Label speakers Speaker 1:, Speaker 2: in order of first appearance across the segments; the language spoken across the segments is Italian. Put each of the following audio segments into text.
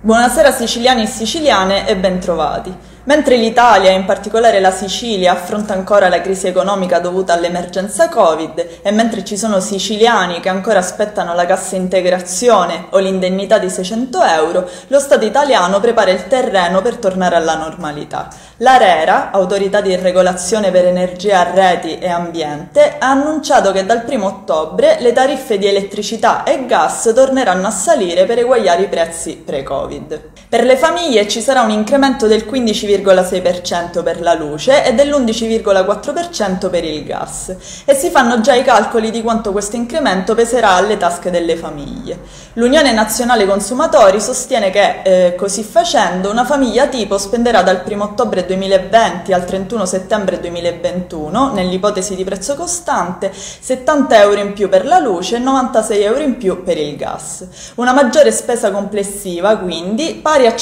Speaker 1: Buonasera siciliani e siciliane e bentrovati. Mentre l'Italia, in particolare la Sicilia, affronta ancora la crisi economica dovuta all'emergenza Covid e mentre ci sono siciliani che ancora aspettano la cassa integrazione o l'indennità di 600 euro, lo Stato italiano prepara il terreno per tornare alla normalità. L'ARERA, Autorità di Regolazione per Energia, Reti e Ambiente, ha annunciato che dal 1° ottobre le tariffe di elettricità e gas torneranno a salire per eguagliare i prezzi pre-Covid. Per le famiglie ci sarà un incremento del 15,6% per la luce e dell'11,4% per il gas e si fanno già i calcoli di quanto questo incremento peserà alle tasche delle famiglie. L'Unione Nazionale Consumatori sostiene che, così facendo, una famiglia tipo spenderà dal 1° ottobre 2020 al 31 settembre 2021, nell'ipotesi di prezzo costante, 70 euro in più per la luce e 96 euro in più per il gas. Una maggiore spesa complessiva, quindi, pari a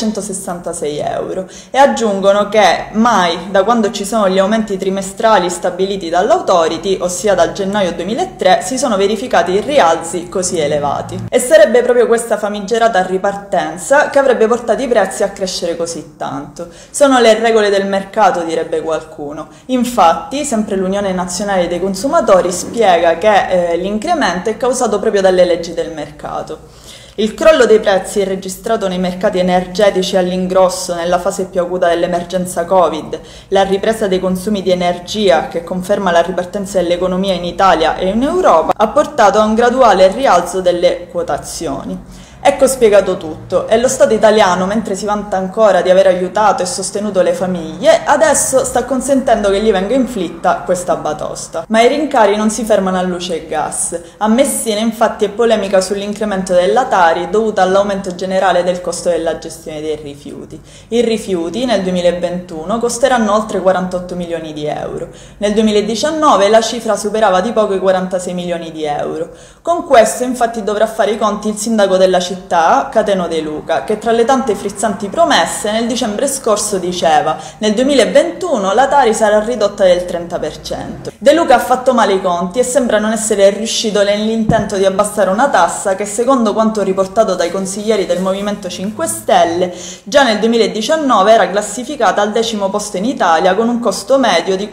Speaker 1: 166 euro e aggiungono che mai da quando ci sono gli aumenti trimestrali stabiliti dall'Authority, ossia dal gennaio 2003, si sono verificati rialzi così elevati. E sarebbe proprio questa famigerata ripartenza che avrebbe portato i prezzi a crescere così tanto. Sono le regole del mercato, direbbe qualcuno. Infatti, sempre l'Unione Nazionale dei Consumatori spiega che l'incremento è causato proprio dalle leggi del mercato. Il crollo dei prezzi è registrato nei mercati energetici all'ingrosso nella fase più acuta dell'emergenza Covid, la ripresa dei consumi di energia, che conferma la ripartenza dell'economia in Italia e in Europa, ha portato a un graduale rialzo delle quotazioni. Ecco spiegato tutto, e lo Stato italiano, mentre si vanta ancora di aver aiutato e sostenuto le famiglie, adesso sta consentendo che gli venga inflitta questa batosta. Ma i rincari non si fermano a luce e gas. A Messina infatti è polemica sull'incremento della Tari dovuta all'aumento generale del costo della gestione dei rifiuti. I rifiuti nel 2021 costeranno oltre 48 milioni di euro. Nel 2019 la cifra superava di poco i 46 milioni di euro. Con questo infatti dovrà fare i conti il sindaco della città, Cateno De Luca, che tra le tante frizzanti promesse nel dicembre scorso diceva: nel 2021 la Tari sarà ridotta del 30%. De Luca ha fatto male i conti e sembra non essere riuscito nell'intento di abbassare una tassa che, secondo quanto riportato dai consiglieri del Movimento 5 Stelle, già nel 2019 era classificata al 10° posto in Italia con un costo medio di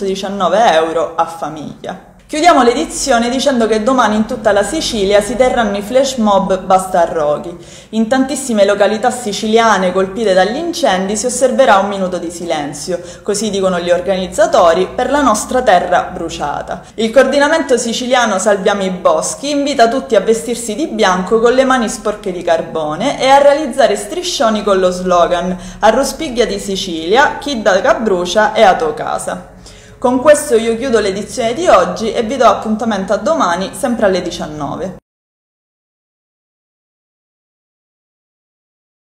Speaker 1: 419 euro a famiglia. Chiudiamo l'edizione dicendo che domani in tutta la Sicilia si terranno i flash mob Basta Roghi. In tantissime località siciliane colpite dagli incendi si osserverà un minuto di silenzio, così dicono gli organizzatori, per la nostra terra bruciata. Il coordinamento siciliano Salviamo i Boschi invita tutti a vestirsi di bianco con le mani sporche di carbone e a realizzare striscioni con lo slogan "A Rospiglia di Sicilia, chi da brucia è a tua casa". Con questo io chiudo l'edizione di oggi e vi do appuntamento a domani, sempre alle 19.